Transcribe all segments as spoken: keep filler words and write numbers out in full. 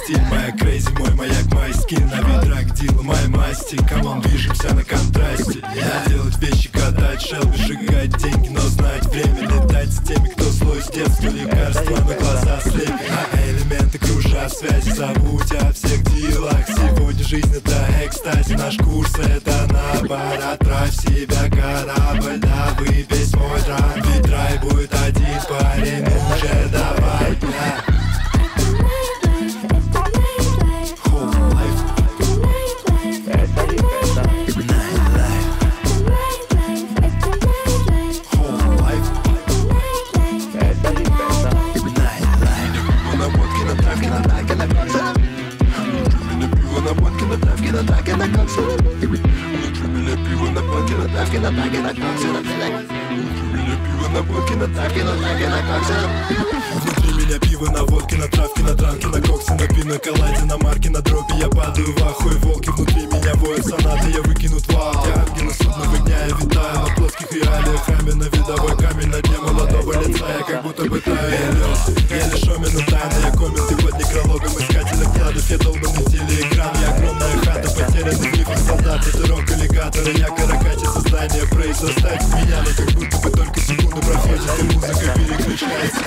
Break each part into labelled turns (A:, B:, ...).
A: стиль, моя крейзи, мой маяк, мой скин. На вид драг дил, моя масти. Камон, движемся на контрасте. Я делать вещи, катать, шелби, сжигать деньги, но знать время летать с теми, кто злой с детства. Лекарства на глаза слепит, а элементы кружат связи. Забудь о всех делах. Сегодня жизнь это экстази. Наш курс это набор. Отправь в себя корабль, да выпей мой драм. Ведь рай будет один парень, уже давай, да. Внутри меня пиво на водке, на травке, на дранке, на коксе, на пино колладе, на марке, на дропе. Я падаю в ахуй, волки внутри меня воют сонаты, я выкинут вал. Я ангел судного дня, я витаю на плоских реалиях. Храме на видовой камень, на дне молодого лица. Я как будто бы таю, я лёс, я лишь омину тайны. Я комменты под некрологом искателя кладов. Я долбанный телеэкран, я огромная хата, потерянный гриф солдат. Это рок-аллигатор, я каракатит создание прейс. Заставь меня, но как будто бы только секунду проходит, и музыка переключается.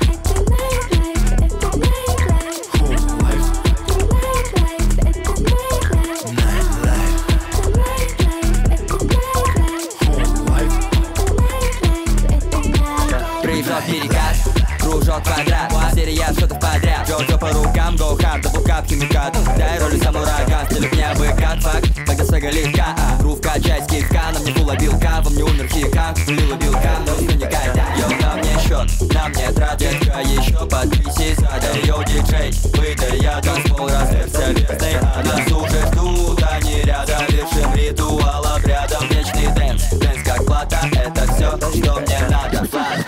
B: Приезжал перекат, кружок квадрат, серия шотов подряд. Джо-джо по рукам, go hard, дабл-кап, химикат. Дай роли самурай, газ, стиль меня выкат, факт. Когда сэга легка, грув качать кивка. На мне фула билка, во мне умер хика. Лила билка, но все не кайда. Йоу, на мне счет, на мне тратятка. Еще подписись, задай, йоу, диджей. Выдай, я танцпол, разверся верстный. А нас уже ждут, они рядом. Вершим ритуал обрядом, вечный дэнс. Дэнс как плата, это все, что мне надо. Флат.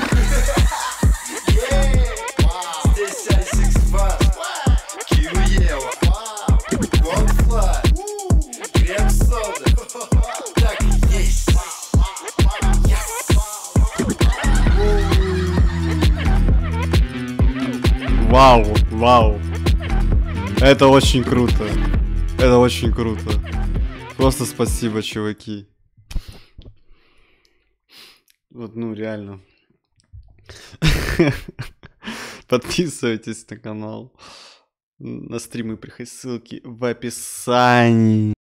C: Вау, вау. Это очень круто. Это очень круто. Просто спасибо, чуваки. Вот, ну, реально. Подписывайтесь на канал. На стримы приходят, ссылки в описании.